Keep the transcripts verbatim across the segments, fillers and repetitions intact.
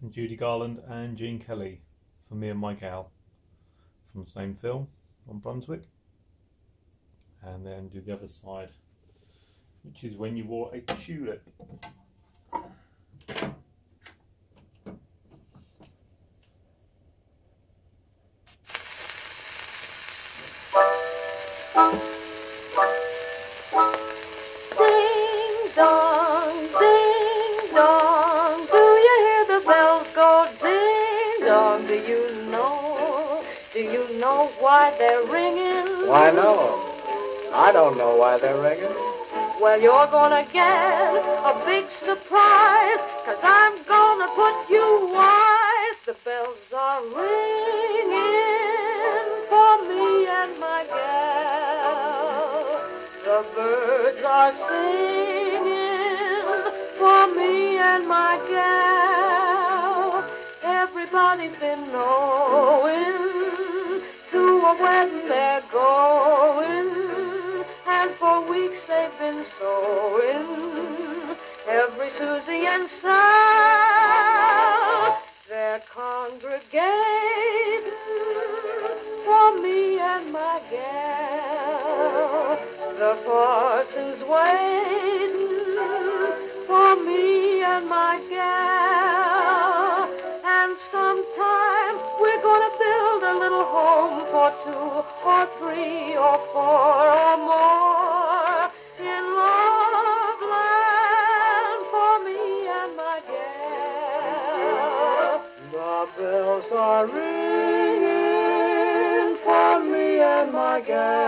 Judy Garland and Gene Kelly for Me and My Gal from the same film on Brunswick. And then do the other side, which is When You Wore a Tulip. Ding dong, ding dong, do you hear the bells go ding dong? Do you know, do you know why they're ringing? Why, no. I don't know why they're ringing. Well, you're gonna get a big surprise, 'cause I'm gonna put you wise. The bells are ringing for me and my gal. The birds are singing for me and my gal. Everybody's been knowing to a wedding they're going. And for weeks they've been sewing, every Susie and Sal. They're congregating for me and my gal. The parson's waiting for me and my gal. And sometime we're gonna build a little home for two or three or four or more in Loveland for me and my gal. The bells are ringing for me and my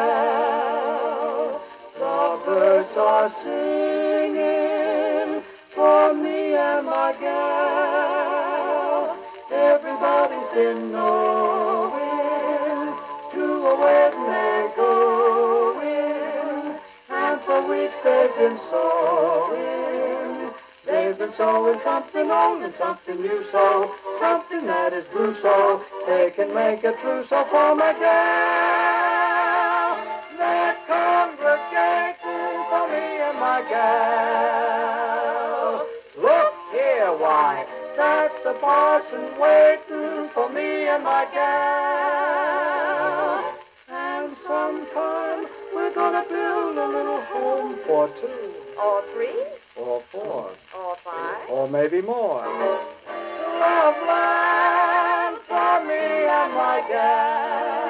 gal. The birds are singing for me and my gal. Everybody's been knowing to a wedding they're going, and for weeks they've been sewing. They've been sewing something old and something new, so something that is blue, so they can make a trousseau for my gal. They're congregating for me and my gal. Look here, why, that's the parson waiting for me and my gal. And sometime we're gonna build a little home for two. Or three, Or four. or five. Or maybe more. Loveland for me and my gal.